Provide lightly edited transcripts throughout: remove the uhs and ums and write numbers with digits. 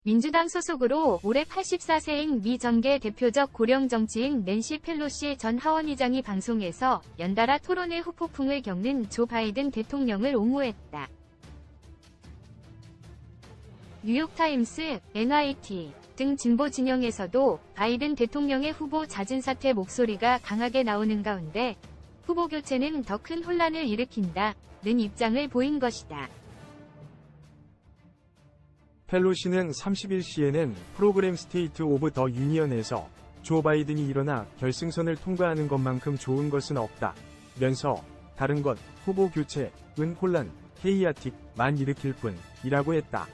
민주당 소속으로 올해 84세인 미 전계 대표적 고령 정치인 낸시 펠로시 전 하원의장이 방송에서 연달아 토론의 후폭풍을 겪는 조 바이든 대통령을 옹호했다. 뉴욕타임스, NYT 등 진보 진영에서도 바이든 대통령의 후보 자진 사퇴 목소리가 강하게 나오는 가운데 후보 교체는 더 큰 혼란을 일으킨다는 입장을 보인 것이다. 펠로시는 30일 CNN 프로그램 스테이트 오브 더 유니언에서 조 바이든이 일어나 결승선을 통과하는 것만큼 좋은 것은 없다 면서 다른 것, 후보 교체은 혼란, 헤이아틱만 일으킬 뿐이라고 했다.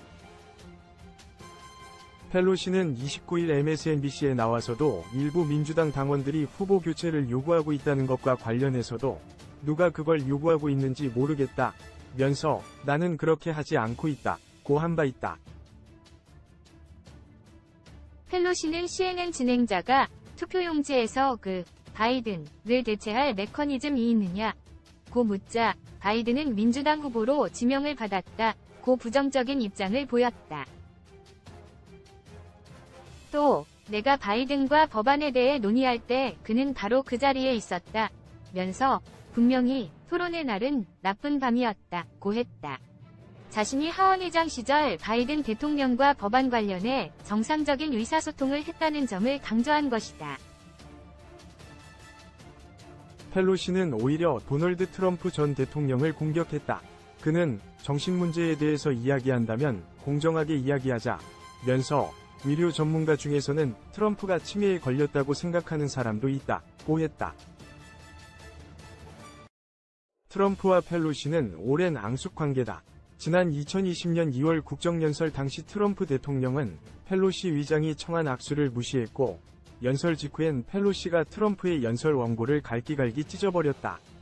펠로시는 29일 MSNBC에 나와서도 일부 민주당 당원들이 후보 교체를 요구하고 있다는 것과 관련해서도 누가 그걸 요구하고 있는지 모르겠다 면서 나는 그렇게 하지 않고 있다 고 한 바 있다. 펠로시는 CNN 진행자가 투표용지에서 바이든을 대체할 메커니즘이 있느냐 고 묻자 바이든은 민주당 후보로 지명을 받았다 고 부정적인 입장을 보였다. 또 내가 바이든과 법안에 대해 논의할 때 그는 바로 그 자리에 있었다 면서 분명히 토론의 날은 나쁜 밤이었다 고 했다. 자신이 하원의장 시절 바이든 대통령과 법안 관련해 정상적인 의사소통을 했다는 점을 강조한 것이다. 펠로시는 오히려 도널드 트럼프 전 대통령을 공격했다. 그는 정신 문제에 대해서 이야기한다면 공정하게 이야기하자 면서 의료 전문가 중에서는 트럼프가 치매에 걸렸다고 생각하는 사람도 있다고 했다. 트럼프와 펠로시는 오랜 앙숙 관계다. 지난 2020년 2월 국정연설 당시 트럼프 대통령은 펠로시 의장이 청한 악수를 무시했고 연설 직후엔 펠로시가 트럼프의 연설 원고를 갈기갈기 찢어버렸다.